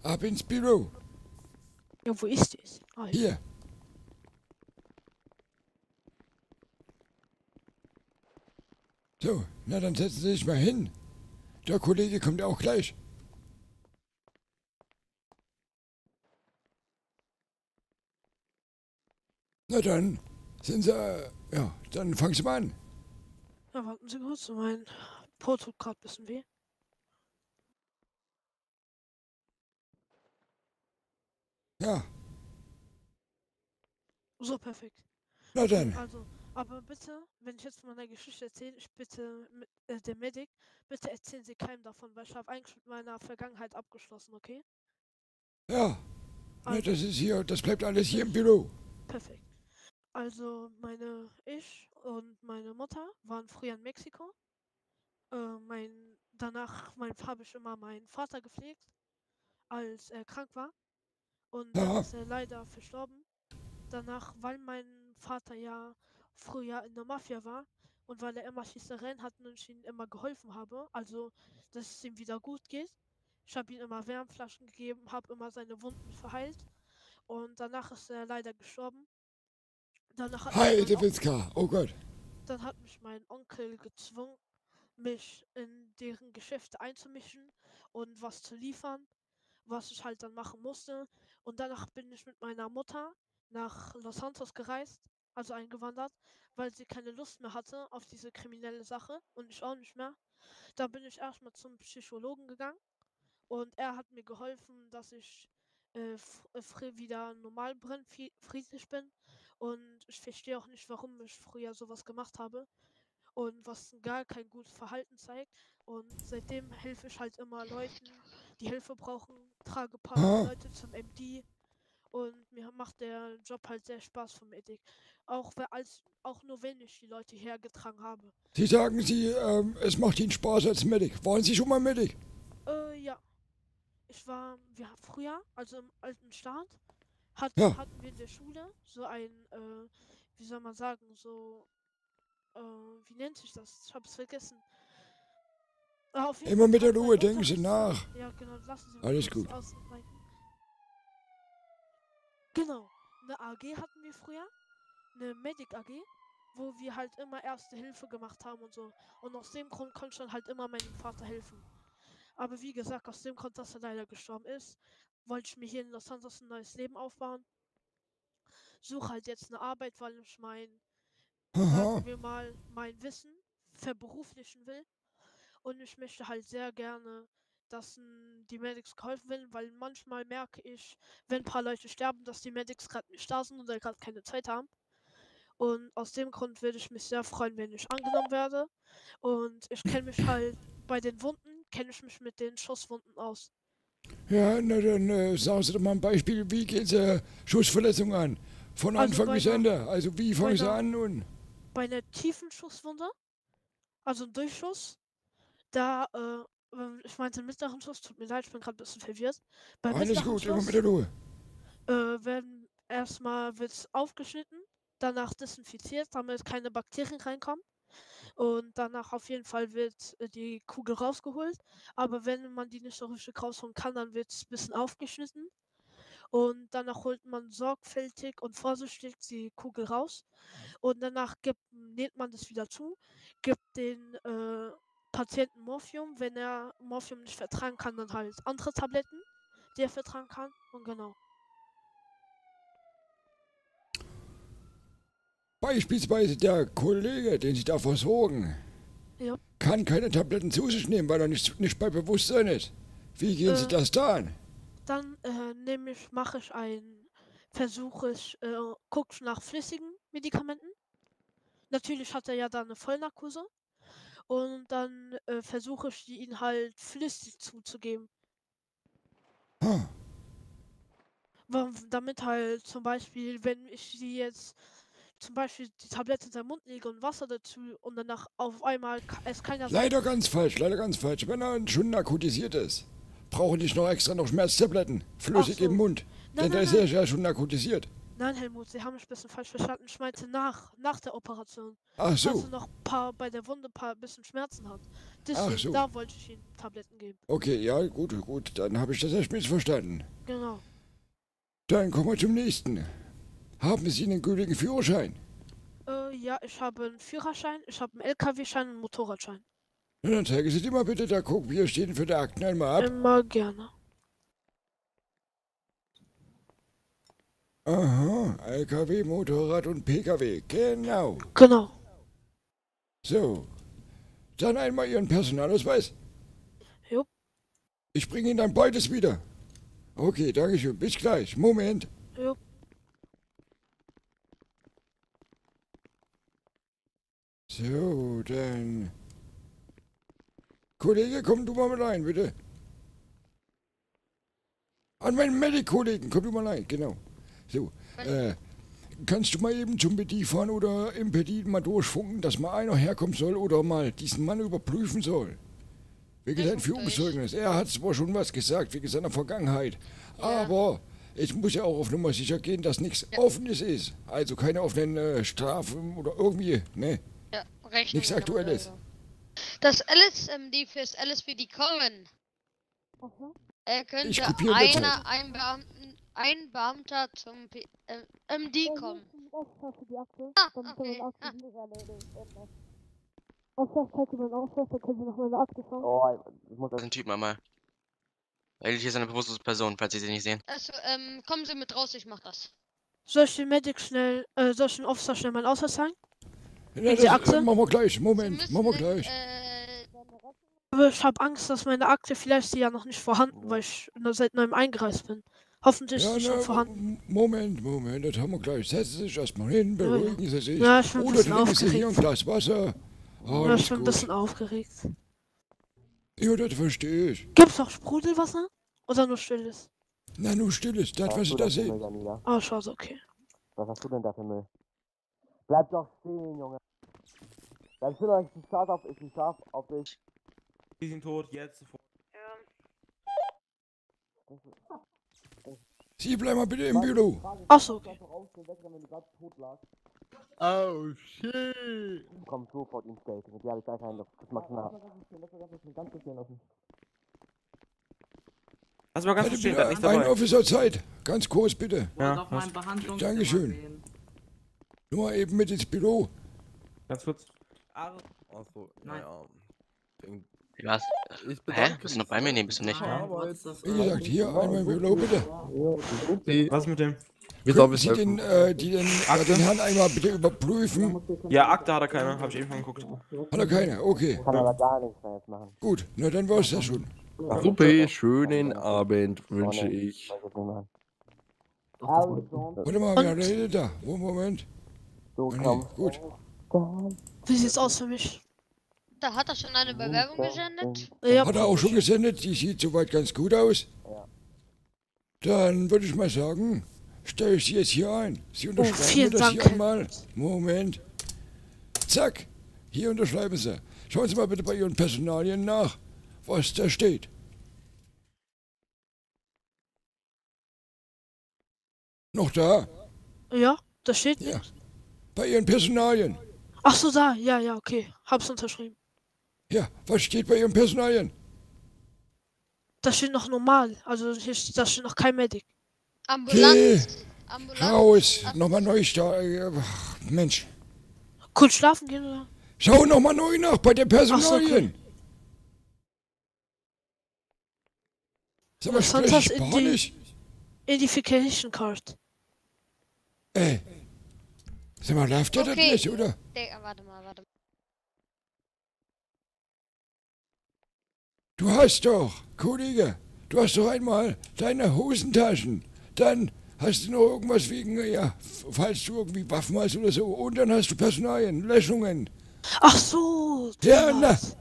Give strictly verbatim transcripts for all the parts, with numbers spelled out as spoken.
ab ins Büro. Ja, wo ist es? Ah, Hier. So, na dann setzen Sie sich mal hin. Der Kollege kommt auch gleich. Na dann, sind Sie, äh, ja, dann fangen Sie mal an. ja, warten Sie kurz, mein Po tut gerade ein bisschen weh. Ja, So, perfekt. na Okay, dann. also, aber bitte, wenn ich jetzt von meiner Geschichte erzähle, ich bitte mit äh, der Medic, bitte erzählen Sie keinem davon, weil ich habe eigentlich mit meiner Vergangenheit abgeschlossen, okay? Ja, ne, Also, das ist hier, das bleibt alles hier im Büro. perfekt. Also, meine, ich und meine Mutter waren früher in Mexiko. Äh, mein, danach mein, habe ich immer meinen Vater gepflegt, als er krank war. Und dann Ja, ist er leider verstorben. Danach, weil mein Vater ja früher in der Mafia war und weil er immer Schießereien hat und ich ihm immer geholfen habe, also dass es ihm wieder gut geht. Ich habe ihm immer Wärmflaschen gegeben, habe immer seine Wunden verheilt und danach ist er leider gestorben. Danach hat mich mein, On Heidewitzka, oh Gott. dann hat mich mein Onkel gezwungen, mich in deren Geschäfte einzumischen und was zu liefern, was ich halt dann machen musste. Und danach bin ich mit meiner Mutter nach Los Santos gereist, also eingewandert, weil sie keine Lust mehr hatte auf diese kriminelle Sache und ich auch nicht mehr. Dann bin ich erstmal zum Psychologen gegangen und er hat mir geholfen, dass ich äh, f- äh, fri- wieder normal bin, fri- friedlich bin. Und ich verstehe auch nicht, warum ich früher sowas gemacht habe und was gar kein gutes Verhalten zeigt. Und seitdem helfe ich halt immer Leuten, die Hilfe brauchen, trage ein paar Ha? Leute zum M D und mir macht der Job halt sehr Spaß vom Ethik. Auch, wer- als, auch nur wenn ich die Leute hergetragen habe. Sie sagen, Sie, ähm, es macht Ihnen Spaß als Medic. Waren Sie schon mal Medic? Äh, ja, ich war, wir haben früher, also im alten Staat, hat, Ja, hatten wir in der Schule so ein, äh, wie soll man sagen, so, äh, wie nennt sich das? Ich habe es vergessen. Ah, auf jeden immer Fall mit der hat mein Ruhe, denken Sie Unterrichts nach. ja, genau, lassen Sie mich Alles kurz gut. ausbreiten. Genau, eine A G hatten wir früher, eine Medic A G, wo wir halt immer Erste Hilfe gemacht haben und so. Und aus dem Grund konnte ich dann halt immer meinem Vater helfen. Aber wie gesagt, aus dem Grund, dass er leider gestorben ist, wollte ich mir hier in Los Santos ein neues Leben aufbauen. Suche halt jetzt eine Arbeit, weil ich mein, Aha. sagen wir mal, mein Wissen verberuflichen will. Und ich möchte halt sehr gerne, dass n, die Medics geholfen werden, weil manchmal merke ich, wenn ein paar Leute sterben, dass die Medics gerade nicht da sind oder gerade keine Zeit haben. Und aus dem Grund würde ich mich sehr freuen, wenn ich angenommen werde. Und ich kenne mich halt bei den Wunden, kenne ich mich mit den Schusswunden aus. Ja, na dann äh, sagen Sie doch mal ein Beispiel, wie geht Sie Schussverletzung an? Von Also Anfang bei bis einer, Ende. Also wie bei fangen Sie einer, an und... bei einer tiefen Schusswunde, also ein Durchschuss, da, äh, ähm, ich meinte mittleren Schuss, tut mir leid, ich bin gerade ein bisschen verwirrt. Beim Alles mittleren gut, immer mit Schuss der Ruhe. äh, werden erstmal wird's aufgeschnitten, danach desinfiziert, damit keine Bakterien reinkommen. Und danach auf jeden Fall wird äh, die Kugel rausgeholt. Aber wenn man die nicht so richtig rausholen kann, dann wird es ein bisschen aufgeschnitten. Und danach holt man sorgfältig und vorsichtig die Kugel raus. Und danach gibt, näht man das wieder zu, gibt den äh, Patienten Morphium. Wenn er Morphium nicht vertragen kann, dann halt andere Tabletten, die er vertragen kann. Und genau. Beispielsweise der Kollege, den Sie da versorgen, Ja. kann keine Tabletten zu sich nehmen, weil er nicht, nicht bei Bewusstsein ist. Wie gehen Sie Äh, das da an? Dann äh, nehme ich, mache ich einen Versuch, ich äh, gucke nach flüssigen Medikamenten. Natürlich hat er ja da eine Vollnarkose. Und dann äh, versuche ich, die ihn halt flüssig zuzugeben. Ha, Wa- Damit halt zum Beispiel, wenn ich sie jetzt zum Beispiel die Tablette in seinen Mund lege und Wasser dazu und danach auf einmal ka- es keiner sein. leider ganz falsch, leider ganz falsch. Wenn er schon narkotisiert ist, brauchen nicht noch extra noch Schmerztabletten, Ach flüssig im so. Mund. Nein, Denn da nein, ist er nein. ja schon narkotisiert. Nein, Helmut, Sie haben mich ein bisschen falsch verstanden. Ich meinte nach, nach der Operation. Ach Falls so, er noch ein paar bei der Wunde ein paar bisschen Schmerzen hat. ach Deswegen, so. da wollte ich Ihnen Tabletten geben. Okay, ja, gut, gut, dann habe ich das erst missverstanden. Genau. Dann kommen wir zum nächsten. Haben Sie einen gültigen Führerschein? Äh, ja, ich habe einen Führerschein, ich habe einen L K W-Schein und einen Motorradschein. Na, dann zeigen Sie die mal bitte, da gucken wir stehen für die Akten einmal ab. Immer gerne. Aha, L K W, Motorrad und P K W, genau. Genau. So, dann einmal Ihren Personalausweis. Jupp. Ich bringe Ihnen dann beides wieder. Okay, danke schön, bis gleich. Moment. Jupp. So, dann... Kollege, komm du mal mit rein, bitte. An meinen Medic-Kollegen, komm du mal rein, genau. So, äh, kannst du mal eben zum Petit fahren oder im Petit mal durchfunken, dass mal einer herkommen soll oder mal diesen Mann überprüfen soll? Wegen Das seinem ist durch. Führungszeugnis. Er hat zwar schon was gesagt, wegen seiner Vergangenheit, Ja. aber ich muss ja auch auf Nummer sicher gehen, dass nichts Ja. Offenes ist. Also keine offenen äh, Strafen oder irgendwie, ne? Ja, Rechnungen Nichts Aktuelles. oder so. Das L S M D fürs L S P D kommen. Er könnte Ich kopiere in der einer, ein, Beamten, ein Beamter zum P äh, M D kommen. Ah, okay. Ah. Oh, ich muss das ein Typ mal. Weil hier ist eine bewusste Person, falls Sie sie nicht sehen. Also, ähm, kommen Sie mit raus, ich mach das. Soll ich den Medic schnell, äh, soll ich den Officer schnell meinen Ausweis zeigen? Ja, die das, Akte? äh, machen wir gleich. Sie Moment, müssen machen wir in, gleich. äh, Aber ich habe Angst, dass meine Akte vielleicht ist die ja noch nicht vorhanden, weil ich nur seit neuem eingereist bin. Hoffentlich ist Ja, sie schon na, vorhanden. Moment, Moment, das haben wir gleich. Setzen Sie sich erstmal hin, Ja, ja. beruhigen Sie sich. Ja, ich bin ein Oder bisschen trinken Sie hier ein aufgeregt. Glas Wasser. Ja, Alles ich bin ein gut. bisschen aufgeregt. Ja, das verstehe ich. Gibt's auch Sprudelwasser? Oder nur stilles? Na, nur stilles, das, was Was Sie hast du da denn für sehen. Müll, Janina? Ah, schade, okay. Was hast du denn da für Müll? Bleib doch stehen, Junge. Bleib still, ich bin scharf auf, ich bin scharf auf dich. Die sind tot, jetzt sofort. Sie bleiben mal bitte im Büro. Achso, okay. Oh shit. Komm sofort ins Geld, mit dir habe ich gar keinen Luft. Das magst du nach. Lass mal ganz Hätte kurz stehen, bitte da ist ein dabei. Officer Zeit. Ganz kurz bitte. Ja, noch was? mein Behandlungszimmer Dankeschön. sehen. Nur mal eben mit ins Büro. Ganz kurz. Achso, Nein. naja. Denk- Was? Ich Hä? Bist du noch bei mir? Nee, bist du nicht. Nein, trotz des Wie gesagt, hier einmal im Büro bitte. Was mit dem? Können Sie den, äh, die den, äh, den Herrn einmal bitte überprüfen? Ja, Akte hat er keine, hab ich eben schon geguckt. Hat er keine? Okay. Kann aber gar nichts mehr jetzt machen. Gut, na dann war's das schon. Super, schönen Abend wünsche Oh, nee. ich. Kann ich jetzt nicht machen. Warte mal, wer redet da? Wo, Moment. So, Ah, nee, komm. gut. Wie sieht's aus für mich? Da hat er schon eine Bewerbung gesendet. Ja, Hat er auch schon gesendet? Die sieht soweit ganz gut aus. Ja. Dann würde ich mal sagen, stelle ich Sie jetzt hier ein. Sie unterschreiben mir vielen das Dank, hier einmal. Moment. Zack. Hier unterschreiben Sie. Schauen Sie mal bitte bei Ihren Personalien nach, was da steht. Noch da? Ja, da steht Ja. nichts. Bei Ihren Personalien. Ach so, da. Ja, ja, okay. Hab's unterschrieben. Ja, was steht bei Ihren Personalien? Da steht noch normal. Also hier steht, da steht noch kein Medic. Ambulanz. Ambulanz. Raus. Nochmal neu da. äh, ach, Mensch. Kurz schlafen gehen oder? Schau nochmal neu nach bei den Personalien. Sag mal, Was stand sprich das in die- Spanisch? Identification Card. Ey. Sag mal, läuft der das Okay. nicht, oder? Digga, warte mal, warte mal. Du hast doch, Kollege, du hast doch einmal deine Hosentaschen. Dann hast du noch irgendwas wegen, ja, f- falls du irgendwie Waffen hast oder so. Und dann hast du Personalien, Löschungen. Ach so. Ja, das.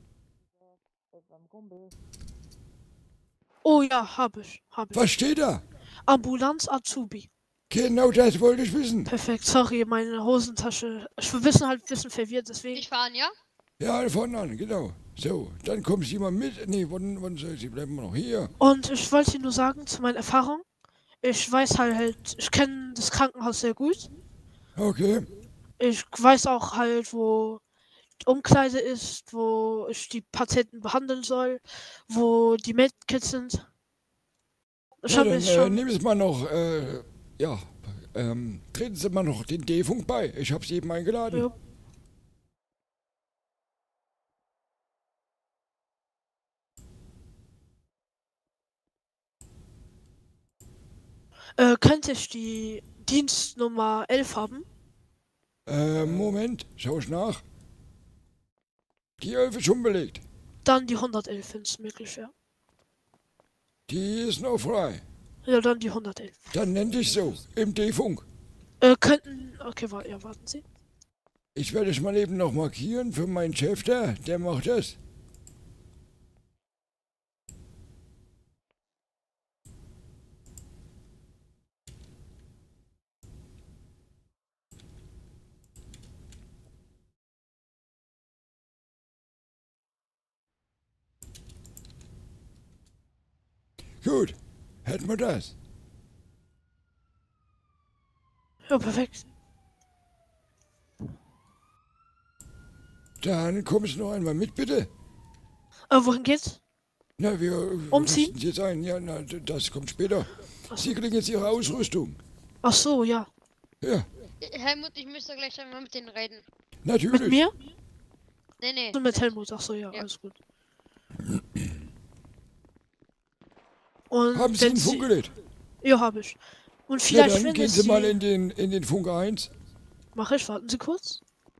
Oh ja, hab ich. Hab ich. Was steht da? Ambulanz Azubi. Genau das wollte ich wissen. Perfekt, sorry, meine Hosentasche. Ich bin bisschen halt ein bisschen verwirrt, deswegen. Ich fahren, ja? Ja, vorne an, genau. So, dann kommen Sie mal mit. Nee, wann, wann soll Sie bleiben wir noch hier? Und ich wollte nur sagen, zu meiner Erfahrung, Ich weiß halt, ich kenne das Krankenhaus sehr gut. Okay. Ich weiß auch halt, wo die Umkleide ist, wo ich die Patienten behandeln soll, wo die Medkits sind. Ich Ja, habe dann mich äh, schon. nehmen Sie mal noch, äh, ja, ähm, treten Sie mal noch den D-Funk bei. Ich habe Sie eben eingeladen. Ja. Äh, könnte ich die Dienstnummer elf haben? Äh, Moment, schau ich nach. Die elf ist schon belegt. Dann die hundertelf, wenn es möglich wäre. Die ist noch frei. Ja, dann die hundertelf. Dann nenn dich so, im D-Funk. Äh, könnten. Okay, wa ja, warten Sie. Ich werde dich mal eben noch markieren für meinen Chef da, der macht das. Gut, hätten wir das. Ja, perfekt. Dann kommst du noch einmal mit, bitte. Äh, wohin geht's? Na, wir Umziehen? richten Sie jetzt ein. Ja, na, d- das kommt später. Ach Sie so. kriegen jetzt Ihre Ausrüstung. Ach so, ja. Ja, Helmut, ich müsste gleich einmal mit denen reden. natürlich. Mit mir? Nee, nee. So mit Helmut. Ach so, ja, Ja. alles gut. Und Haben Sie wenn ein Funkgerät? Ja, habe ich. Und Ja, vielleicht, dann wenn gehen es Sie mal in den, in den Funk eins. Mache ich, warten Sie kurz.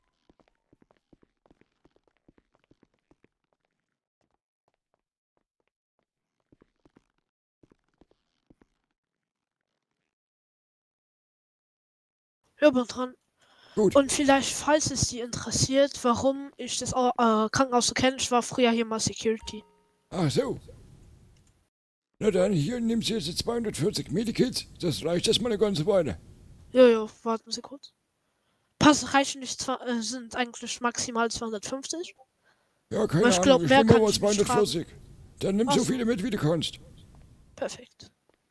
Ja, bin dran. Gut. Und vielleicht, falls es Sie interessiert, warum ich das Au- äh, Krankenhaus so kenne, ich war früher hier mal Security. Ach so. Na dann, hier nehmen Sie jetzt zweihundertvierzig Medikits. Das reicht erstmal eine ganze Weile. Ja, ja, warten Sie kurz. Pass, reichen nicht, zwei, äh, sind eigentlich maximal zweihundertfünfzig. Ja, keine Aber ich Ahnung. glaub, Ich mehr nehme kann mal ich nicht zweihundertvierzig. Dann nimm Ach so so. viele mit, wie du kannst. Perfekt.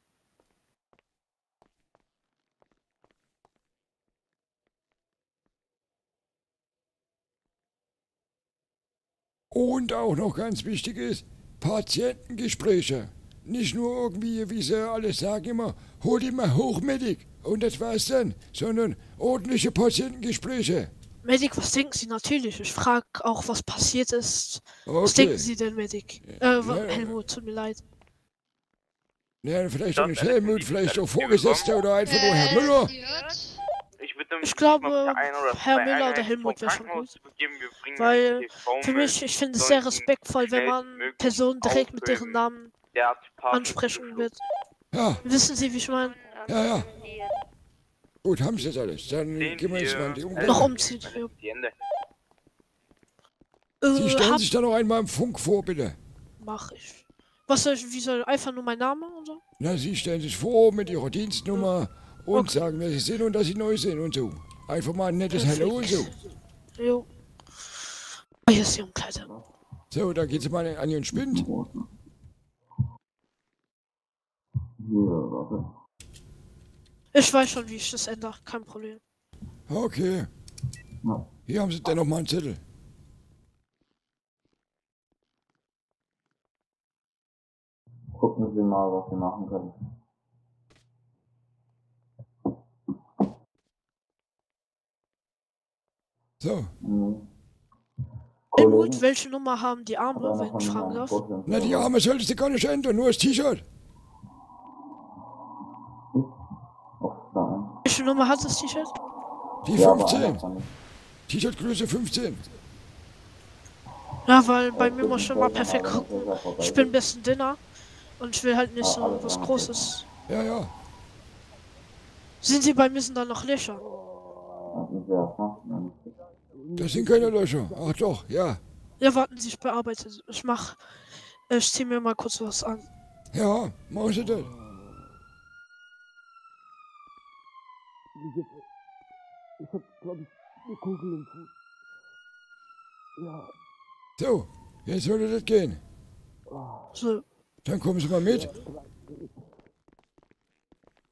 Und auch noch ganz wichtig ist, Patientengespräche. Nicht nur irgendwie, wie sie alle sagen immer, hol die mal Hochmedik und das war's dann, sondern ordentliche Patientengespräche. Medic, was denken Sie? Natürlich. Ich frage auch, was passiert ist. Was Okay. denken Sie denn, Medic? Äh, wa- Ja, Helmut, tut mir leid. Ja, vielleicht auch nicht Helmut, vielleicht auch Vorgesetzter oder einfach nur Herr Äh, Müller. sie hört? Ich, würde Ich glaube, Herr Müller oder Helmut wäre schon gut. Weil für mich, ich finde es sehr respektvoll, wenn man Personen direkt mit deren Namen ansprechen wird. Ja, Wissen Sie, wie ich meine? ja, ja. Gut, haben Sie jetzt alles. Dann gehen wir jetzt mal in die Umkleide. Noch umziehen. Ja. Sie Äh, stellen hab, sich da noch einmal im Funk vor, bitte. mach ich. Was soll ich, wie soll, einfach nur mein Name und so? Na, Sie stellen sich vor mit Ihrer Dienstnummer und Okay. sagen, wer Sie sind und dass Sie neu sind und so. Einfach mal ein nettes Hallo und so. Jo. Ah, hier ist die Umkleide. So, dann geht Sie mal an Ihren Spind. Ich weiß schon, wie ich das ändere. Kein Problem. Okay. Hier haben Sie dann noch mal einen Zettel. Gucken Sie mal, was Sie machen können. So, Mhm. Helmut, welche Nummer haben die Arme, wenn ich fragen darf? na die Arme solltest du gar nicht ändern, nur das T-Shirt. Welche Nummer hat das T-Shirt? Die fünfzehn. T-Shirt-Größe fünfzehn. Ja, weil bei mir muss schon mal perfekt gucken. Ich bin ein bisschen dünner und ich will halt nicht so was Großes. Ja, ja. Sind Sie bei mir sind da noch Löcher? Das sind keine Löcher. Ach doch, ja. Ja, warten Sie, ich bearbeite. Ich mach. Ich zieh mir mal kurz was an. Ja, machen Sie das. Ich hab, glaub ich, eine Kugel im Fuß. Ja. So, jetzt sollte das gehen. So. Dann kommen Sie mal mit.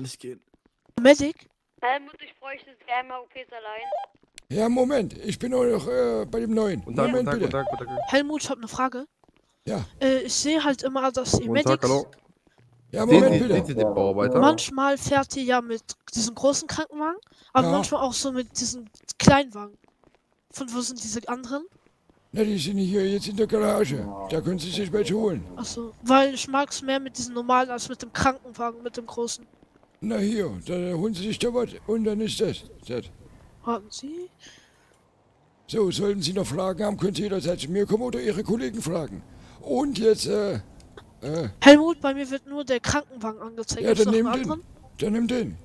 nicht gehen. Medic? Helmut, ich bräuchte gerne mal O Ps allein. Ja, Moment, ich bin nur noch äh, bei dem Neuen. Guten Tag, Moment, guten Tag, bitte. guten Tag, guten Tag. Helmut, ich habe eine Frage. Ja, Äh, ich sehe halt immer, dass ihr Guten Tag, Medics... hallo. ja, Sehen Moment, Sie, sehen bitte. Sie den Bauarbeiter? Manchmal fährt ihr ja mit diesen großen Krankenwagen, aber Ja. manchmal auch so mit diesen Kleinwagen. Von wo sind diese anderen? Na, die sind hier jetzt in der Garage. Da können Sie sich welche holen. Achso, weil ich mag es mehr mit diesen normalen als mit dem Krankenwagen, mit dem großen. Na hier, da holen Sie sich da was und dann ist das. das. Warten Sie. So, sollten Sie noch Fragen haben, können Sie jederzeit zu mir kommen oder Ihre Kollegen fragen. Und jetzt, äh, äh, Helmut, bei mir wird nur der Krankenwagen angezeigt. ja, Gibt's dann noch nimm einen den. anderen? Dann nimm den.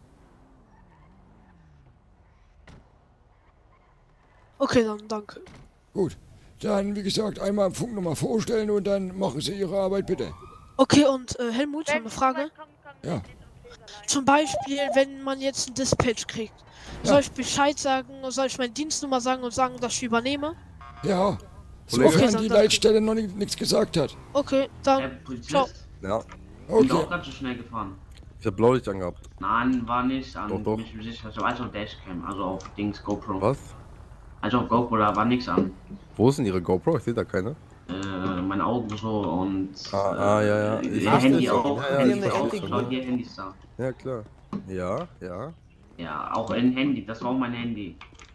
Okay, dann danke. Gut. Dann, wie gesagt, einmal am Funk nochmal vorstellen und dann machen Sie Ihre Arbeit bitte. Okay, und äh, Helmut, ich habe eine Frage. Ja. Zum Beispiel, wenn man jetzt ein Dispatch kriegt. Ja. Soll ich Bescheid sagen, soll ich meine Dienstnummer sagen und sagen, dass ich übernehme? Ja. Kollege. Sofern Okay, die dann- Leitstelle noch nicht- nichts gesagt hat. Okay, Herr dann. Ciao. Polizist, Ja, sind auch Okay. ganz so schnell gefahren. ich hab Blaulicht angehabt. Nein, war nicht an. Doch, doch. Mich sicher, also, also auf Dashcam, also auf Dings GoPro. Was? Also auf GoPro, da war nichts an. Wo ist denn Ihre GoPro? Ich sehe da keine. Äh, meine Augen so und. Ah, ah, ja, ja. Äh, Ich ihr verstehe Handy schon. auch. Ja, ja, Handy ich verstehe auch. schon, Schau, ja. hier Handy ist da. Ja, klar. Ja, ja. Ja, auch ein Handy, das war auch mein Handy.